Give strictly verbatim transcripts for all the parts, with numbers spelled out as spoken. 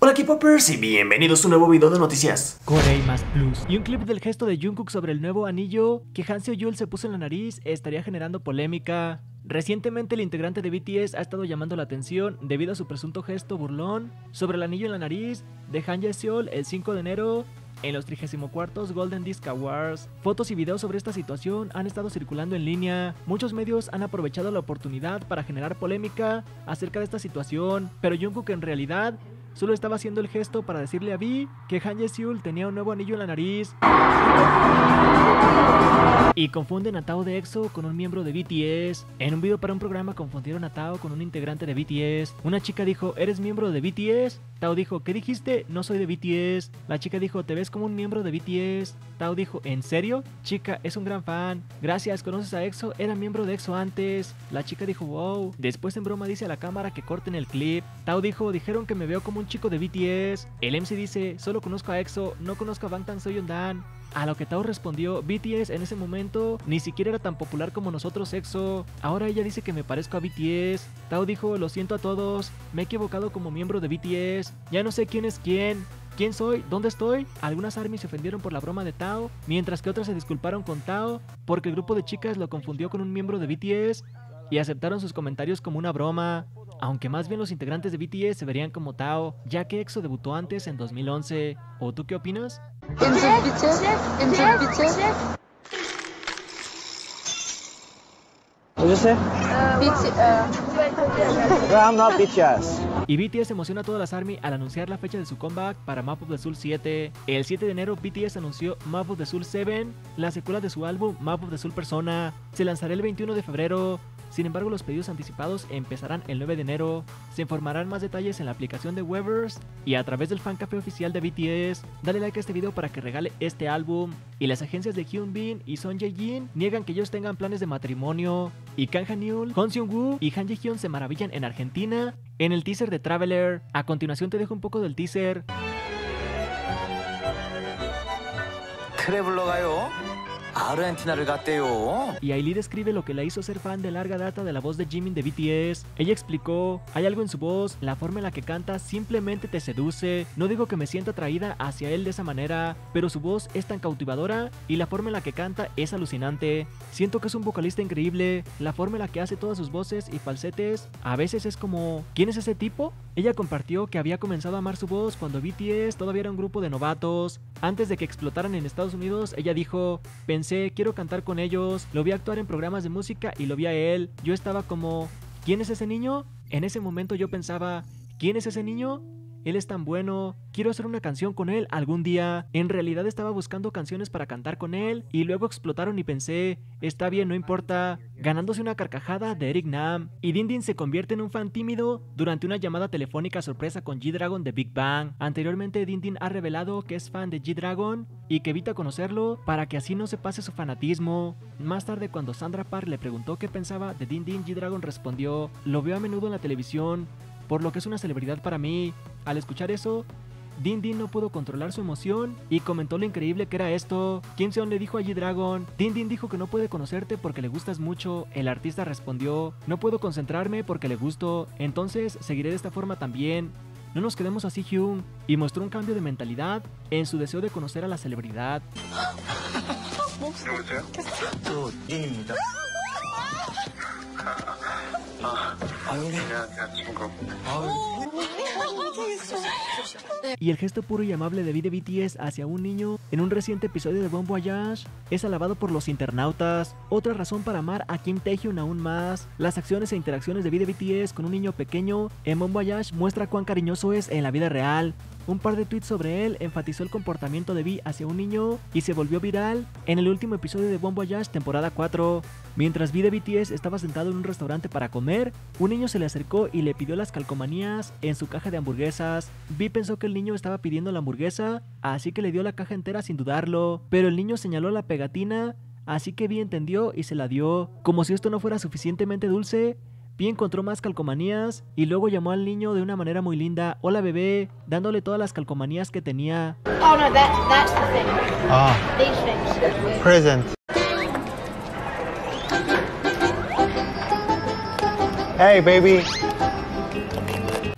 Hola K-Popers y bienvenidos a un nuevo video de noticias. Coreimas Plus. Y un clip del gesto de Jungkook sobre el nuevo anillo que Han Seo-yeol se puso en la nariz estaría generando polémica. Recientemente el integrante de B T S ha estado llamando la atención debido a su presunto gesto burlón sobre el anillo en la nariz de Han Ye-seol el cinco de enero en los trigésimo cuartos Golden Disc Awards. Fotos y videos sobre esta situación han estado circulando en línea. Muchos medios han aprovechado la oportunidad para generar polémica acerca de esta situación, pero Jungkook en realidad solo estaba haciendo el gesto para decirle a V que Han Ye-seol tenía un nuevo anillo en la nariz. Y confunden a Tao de EXO con un miembro de B T S. En un video para un programa confundieron a Tao con un integrante de B T S. Una chica dijo, ¿eres miembro de B T S? Tao dijo, ¿qué dijiste? No soy de B T S. La chica dijo, ¿te ves como un miembro de B T S? Tao dijo, ¿en serio? Chica, es un gran fan. Gracias, ¿conoces a EXO? Era miembro de EXO antes. La chica dijo, wow. Después en broma dice a la cámara que corten el clip. Tao dijo, dijeron que me veo como un chico de B T S. El M C dice, solo conozco a EXO, no conozco a Bangtan Soyeondan. A lo que Tao respondió, B T S en ese momento ni siquiera era tan popular como nosotros EXO. Ahora ella dice que me parezco a B T S. Tao dijo, lo siento a todos, me he equivocado como miembro de B T S. Ya no sé quién es quién. ¿Quién soy? ¿Dónde estoy? Algunas ARMYs se ofendieron por la broma de Tao, mientras que otras se disculparon con Tao porque el grupo de chicas lo confundió con un miembro de B T S y aceptaron sus comentarios como una broma. Aunque más bien los integrantes de B T S se verían como Tao, ya que EXO debutó antes en dos mil once. ¿O tú qué opinas? What did you say? No, I'm not B T S. Y B T S emociona a todas las ARMY al anunciar la fecha de su comeback para Map of the Soul siete. El siete de enero B T S anunció Map of the Soul siete, la secuela de su álbum Map of the Soul Persona. Se lanzará el veintiuno de febrero. Sin embargo, los pedidos anticipados empezarán el nueve de enero. Se informarán más detalles en la aplicación de Weverse y a través del fan café oficial de B T S. Dale like a este video para que regale este álbum. Y las agencias de Hyunbin y Son Ye-jin niegan que ellos tengan planes de matrimonio. Y Kang Han-yeol, Hong Seung-woo y Han Ji-hyun se maravillan en Argentina en el teaser de Traveler. A continuación te dejo un poco del teaser. Y Ailee describe lo que la hizo ser fan de larga data de la voz de Jimin de B T S. Ella explicó, hay algo en su voz, la forma en la que canta simplemente te seduce. No digo que me sienta atraída hacia él de esa manera, pero su voz es tan cautivadora y la forma en la que canta es alucinante. Siento que es un vocalista increíble, la forma en la que hace todas sus voces y falsetes, a veces es como, ¿quién es ese tipo? Ella compartió que había comenzado a amar su voz cuando B T S todavía era un grupo de novatos. Antes de que explotaran en Estados Unidos, ella dijo, pensé, quiero cantar con ellos, lo vi actuar en programas de música y lo vi a él. Yo estaba como, ¿quién es ese niño? En ese momento yo pensaba, ¿quién es ese niño? Él es tan bueno, quiero hacer una canción con él algún día. En realidad estaba buscando canciones para cantar con él y luego explotaron y pensé, está bien, no importa. Ganándose una carcajada de Eric Nam. Y Din Din se convierte en un fan tímido durante una llamada telefónica sorpresa con G-Dragon de Big Bang. Anteriormente Din Din ha revelado que es fan de G-Dragon y que evita conocerlo para que así no se pase su fanatismo. Más tarde, cuando Sandra Park le preguntó qué pensaba de Din Din, G-Dragon respondió, lo veo a menudo en la televisión, por lo que es una celebridad para mí. Al escuchar eso, Din Din no pudo controlar su emoción y comentó lo increíble que era esto. Kim Seon le dijo a G-Dragon, Din Din dijo que no puede conocerte porque le gustas mucho. El artista respondió, no puedo concentrarme porque le gusto, entonces seguiré de esta forma también. No nos quedemos así, Hyun. Y mostró un cambio de mentalidad en su deseo de conocer a la celebridad. Y el gesto puro y amable de V de B T S hacia un niño en un reciente episodio de Bon Voyage es alabado por los internautas. Otra razón para amar a Kim Taehyun aún más. Las acciones e interacciones de V de B T S con un niño pequeño en Bon Voyage muestra cuán cariñoso es en la vida real. Un par de tweets sobre él enfatizó el comportamiento de V hacia un niño y se volvió viral en el último episodio de Bon Voyage temporada cuatro. Mientras V de B T S estaba sentado en un restaurante para comer, un niño se le acercó y le pidió las calcomanías en su caja de hamburguesas. V pensó que el niño estaba pidiendo la hamburguesa, así que le dio la caja entera sin dudarlo, pero el niño señaló la pegatina, así que V entendió y se la dio. Como si esto no fuera suficientemente dulce, V encontró más calcomanías y luego llamó al niño de una manera muy linda, hola bebé, dándole todas las calcomanías que tenía. Oh no, that, that's the thing. Ah, These things. present. Hey, baby.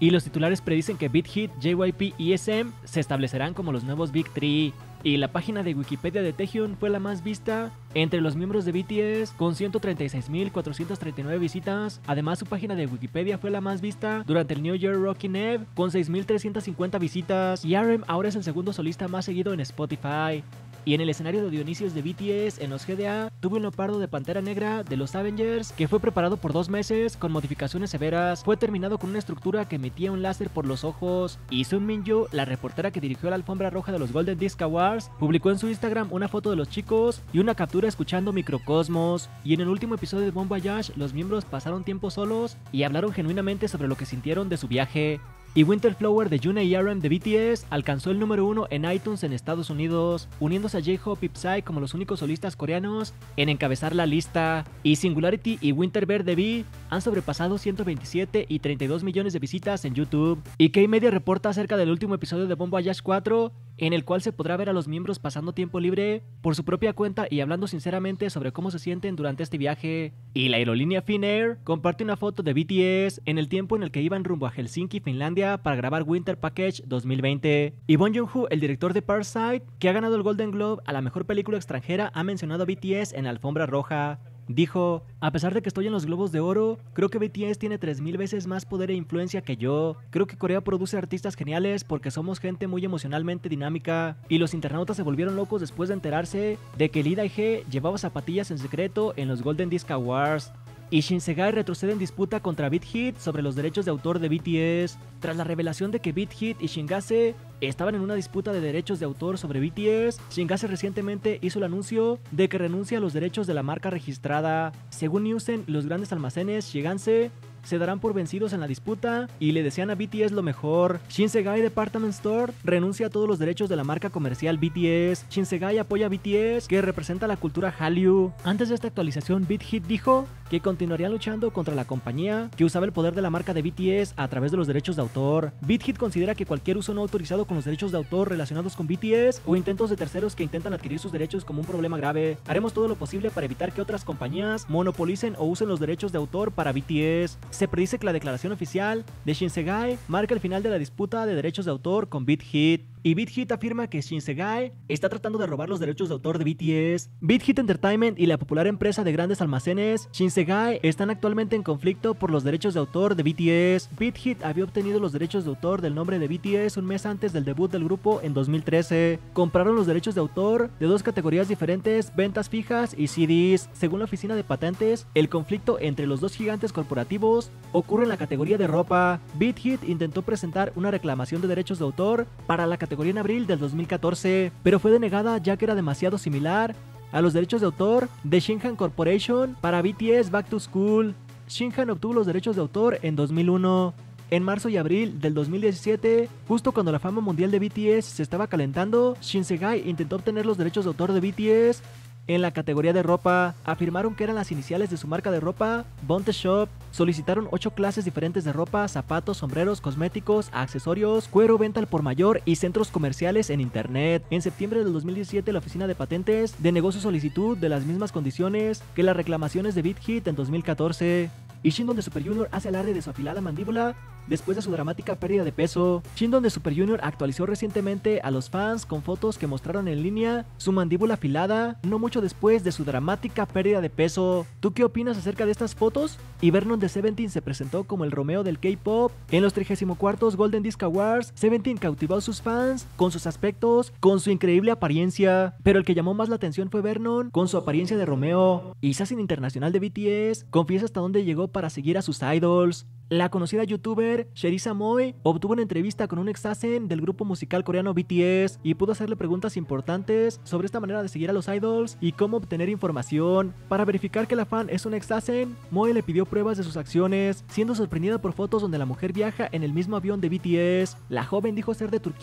y los titulares predicen que Big Hit, J Y P y S M se establecerán como los nuevos Big Three. Y la página de Wikipedia de Taehyung fue la más vista entre los miembros de B T S con ciento treinta y seis mil cuatrocientas treinta y nueve visitas. Además, su página de Wikipedia fue la más vista durante el New Year Rockin' Eve con seis mil trescientas cincuenta visitas. Y R M ahora es el segundo solista más seguido en Spotify. Y en el escenario de Dionisios de B T S en los G D A, tuvo un leopardo de Pantera Negra de los Avengers que fue preparado por dos meses con modificaciones severas. Fue terminado con una estructura que emitía un láser por los ojos. Y Sun Min-yoo, la reportera que dirigió la alfombra roja de los Golden Disc Awards, publicó en su Instagram una foto de los chicos y una captura escuchando Microcosmos. Y en el último episodio de Bon Voyage, los miembros pasaron tiempo solos y hablaron genuinamente sobre lo que sintieron de su viaje. Y Winter Flower de Juna y R M de B T S alcanzó el número uno en iTunes en Estados Unidos, uniéndose a J-Hope y Psy como los únicos solistas coreanos en encabezar la lista. Y Singularity y Winter Bear de V han sobrepasado ciento veintisiete y treinta y dos millones de visitas en YouTube. Y K-Media reporta acerca del último episodio de Bon Voyage cuatro, en el cual se podrá ver a los miembros pasando tiempo libre por su propia cuenta y hablando sinceramente sobre cómo se sienten durante este viaje. Y la aerolínea Finnair comparte una foto de B T S en el tiempo en el que iban rumbo a Helsinki, Finlandia, para grabar Winter Package dos mil veinte. Y Bong Joon-ho, el director de Parasite, que ha ganado el Golden Globe a la mejor película extranjera, ha mencionado a B T S en la alfombra roja. Dijo: a pesar de que estoy en los Globos de Oro, creo que B T S tiene tres mil veces más poder e influencia que yo. Creo que Corea produce artistas geniales porque somos gente muy emocionalmente dinámica. Y los internautas se volvieron locos después de enterarse de que Lee Dae-hye llevaba zapatillas en secreto en los Golden Disc Awards. Y Shin Se-gai retrocede en disputa contra Big Hit sobre los derechos de autor de B T S. Tras la revelación de que Big Hit y Shin-gase estaban en una disputa de derechos de autor sobre B T S, Shin-gase recientemente hizo el anuncio de que renuncia a los derechos de la marca registrada. Según Nielsen, los grandes almacenes Shin-gase se darán por vencidos en la disputa y le desean a B T S lo mejor. Shin Se-gai Department Store renuncia a todos los derechos de la marca comercial B T S. Shin Se-gai apoya a B T S, que representa la cultura Hallyu. Antes de esta actualización, Big Hit dijo que continuarían luchando contra la compañía que usaba el poder de la marca de B T S a través de los derechos de autor. Big Hit considera que cualquier uso no autorizado con los derechos de autor relacionados con B T S o intentos de terceros que intentan adquirir sus derechos como un problema grave. Haremos todo lo posible para evitar que otras compañías monopolicen o usen los derechos de autor para B T S. Se predice que la declaración oficial de Shin Se-gai marca el final de la disputa de derechos de autor con Big Hit. Y Big Hit afirma que Shin Se-gai está tratando de robar los derechos de autor de B T S. Big Hit Entertainment y la popular empresa de grandes almacenes Shin Se-gai están actualmente en conflicto por los derechos de autor de B T S. Big Hit había obtenido los derechos de autor del nombre de B T S un mes antes del debut del grupo en dos mil trece. Compraron los derechos de autor de dos categorías diferentes, ventas fijas y C Ds. Según la oficina de patentes, el conflicto entre los dos gigantes corporativos ocurre en la categoría de ropa. Big Hit intentó presentar una reclamación de derechos de autor para la categoría en abril del dos mil catorce, pero fue denegada ya que era demasiado similar a los derechos de autor de Shinhan Corporation para B T S Back to School. Shinhan obtuvo los derechos de autor en dos mil uno. En marzo y abril del dos mil diecisiete, justo cuando la fama mundial de B T S se estaba calentando, Shin Se-gai intentó obtener los derechos de autor de B T S en la categoría de ropa. Afirmaron que eran las iniciales de su marca de ropa, Bonte Shop. Solicitaron ocho clases diferentes de ropa, zapatos, sombreros, cosméticos, accesorios, cuero, venta al por mayor y centros comerciales en internet. En septiembre del dos mil diecisiete, la oficina de patentes denegó su solicitud de las mismas condiciones que las reclamaciones de Big Hit en dos mil catorce. Y Shindon de Super Junior hace alarde de su afilada mandíbula después de su dramática pérdida de peso. Shindon de Super Junior actualizó recientemente a los fans con fotos que mostraron en línea su mandíbula afilada no mucho después de su dramática pérdida de peso. ¿Tú qué opinas acerca de estas fotos? Y Vernon de Seventeen se presentó como el Romeo del K-pop en los trigésimo cuartos Golden Disc Awards. Seventeen cautivó a sus fans con sus aspectos, con su increíble apariencia, pero el que llamó más la atención fue Vernon con su apariencia de Romeo. Y Assassin Internacional de B T S confiesa hasta dónde llegó para seguir a sus idols. La conocida youtuber Sherisa Moy obtuvo una entrevista con un ex-assassin del grupo musical coreano B T S y pudo hacerle preguntas importantes sobre esta manera de seguir a los idols y cómo obtener información. Para verificar que la fan es un ex-assassin, Moy le pidió pruebas de sus acciones, siendo sorprendida por fotos donde la mujer viaja en el mismo avión de B T S. La joven dijo ser de Turquía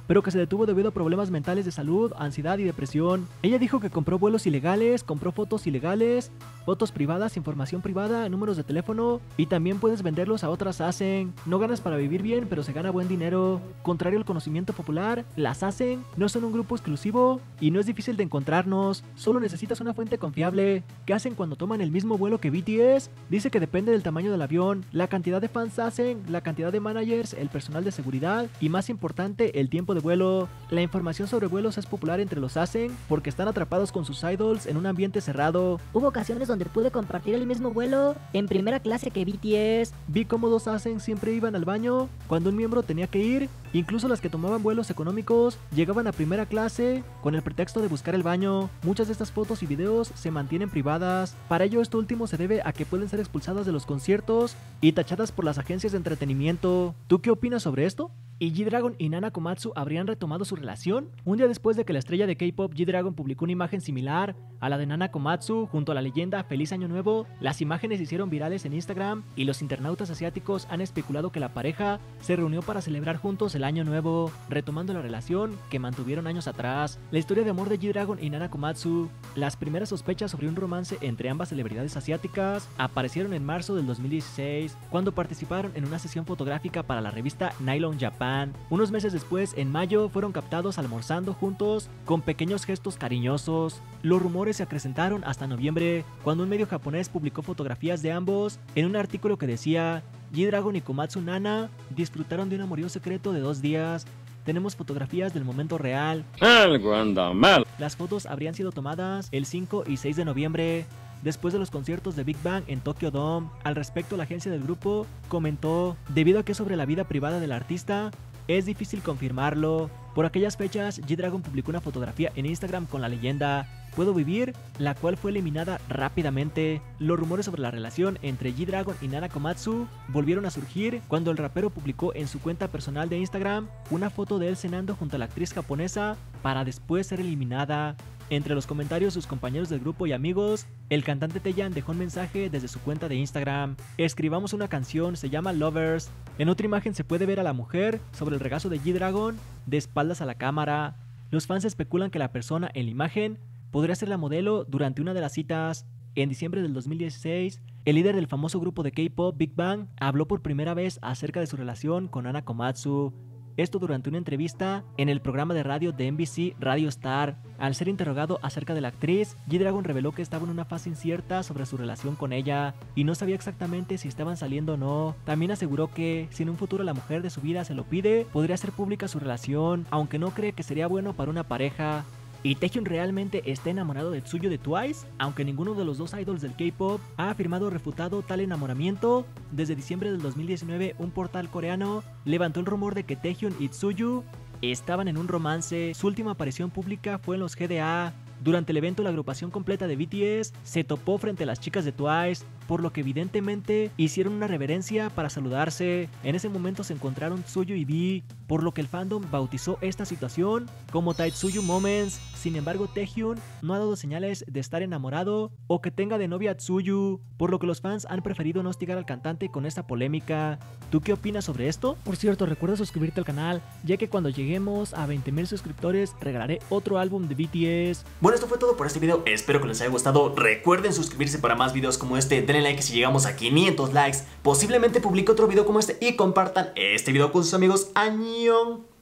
pero que se detuvo debido a problemas mentales de salud, ansiedad y depresión. Ella dijo que compró vuelos ilegales, compró fotos ilegales, fotos privadas, información privada, números de teléfono, y también puedes venderlos a otras hacen. No ganas para vivir bien, pero se gana buen dinero. Contrario al conocimiento popular, las hacen no son un grupo exclusivo y no es difícil de encontrarnos, solo necesitas una fuente confiable. ¿Qué hacen cuando toman el mismo vuelo que B T S? Dice que depende del tamaño del avión, la cantidad de fans hacen, la cantidad de managers, el personal de seguridad y, más importante, el tiempo de vuelo. La información sobre vuelos es popular entre los hacen porque están atrapados con sus idols en un ambiente cerrado. Hubo ocasiones donde pude compartir el mismo vuelo en primera clase que B T S. Vi cómo dos hacen siempre iban al baño cuando un miembro tenía que ir. Incluso las que tomaban vuelos económicos llegaban a primera clase con el pretexto de buscar el baño. Muchas de estas fotos y videos se mantienen privadas. Para ello, esto último se debe a que pueden ser expulsadas de los conciertos y tachadas por las agencias de entretenimiento. ¿Tú qué opinas sobre esto? ¿Y G-Dragon y Nana Komatsu habrían retomado su relación? Un día después de que la estrella de K-pop G-Dragon publicó una imagen similar a la de Nana Komatsu junto a la leyenda Feliz Año Nuevo, las imágenes se hicieron virales en Instagram y los internautas asiáticos han especulado que la pareja se reunió para celebrar juntos el Año Nuevo, retomando la relación que mantuvieron años atrás. La historia de amor de G-Dragon y Nana Komatsu. Las primeras sospechas sobre un romance entre ambas celebridades asiáticas aparecieron en marzo del dos mil dieciséis, cuando participaron en una sesión fotográfica para la revista Nylon Japan. Unos meses después, en mayo, fueron captados almorzando juntos con pequeños gestos cariñosos. Los rumores se acrecentaron hasta noviembre, cuando un medio japonés publicó fotografías de ambos en un artículo que decía: G-Dragon y Komatsu Nana disfrutaron de un amorío secreto de dos días. Tenemos fotografías del momento real. Algo anda mal. Las fotos habrían sido tomadas el cinco y seis de noviembre, después de los conciertos de Big Bang en Tokyo Dome. Al respecto, la agencia del grupo comentó: debido a que sobre la vida privada del artista es difícil confirmarlo. Por aquellas fechas, G-Dragon publicó una fotografía en Instagram con la leyenda "Puedo vivir", la cual fue eliminada rápidamente. Los rumores sobre la relación entre G-Dragon y Nana Komatsu volvieron a surgir cuando el rapero publicó en su cuenta personal de Instagram una foto de él cenando junto a la actriz japonesa para después ser eliminada. Entre los comentarios sus compañeros del grupo y amigos, el cantante Taeyeon dejó un mensaje desde su cuenta de Instagram: escribamos una canción, se llama Lovers. En otra imagen se puede ver a la mujer sobre el regazo de G-Dragon, de espaldas a la cámara. Los fans especulan que la persona en la imagen podría ser la modelo durante una de las citas. En diciembre del dos mil dieciséis, el líder del famoso grupo de K-pop Big Bang habló por primera vez acerca de su relación con Nana Komatsu. Esto durante una entrevista en el programa de radio de N B C Radio Star. Al ser interrogado acerca de la actriz, G-Dragon reveló que estaba en una fase incierta sobre su relación con ella y no sabía exactamente si estaban saliendo o no. También aseguró que, si en un futuro la mujer de su vida se lo pide, podría hacer pública su relación, aunque no cree que sería bueno para una pareja. ¿Y Taehyun realmente está enamorado de Tsuyu de Twice? Aunque ninguno de los dos idols del K-pop ha afirmado o refutado tal enamoramiento, desde diciembre del dos mil diecinueve un portal coreano levantó el rumor de que Taehyun y Tsuyu estaban en un romance. Su última aparición pública fue en los G D A. Durante el evento, la agrupación completa de B T S se topó frente a las chicas de Twice, por lo que evidentemente hicieron una reverencia para saludarse. En ese momento se encontraron Tsuyu y V, por lo que el fandom bautizó esta situación como Taetsuyu Moments. Sin embargo, Taehyun no ha dado señales de estar enamorado o que tenga de novia a Tsuyu, por lo que los fans han preferido no hostigar al cantante con esta polémica. ¿Tú qué opinas sobre esto? Por cierto, recuerda suscribirte al canal, ya que cuando lleguemos a veinte mil suscriptores regalaré otro álbum de B T S. Bueno, esto fue todo por este video, espero que les haya gustado. Recuerden suscribirse para más videos como este, denle like si llegamos a quinientos likes, posiblemente publique otro video como este y compartan este video con sus amigos. ¡Añón!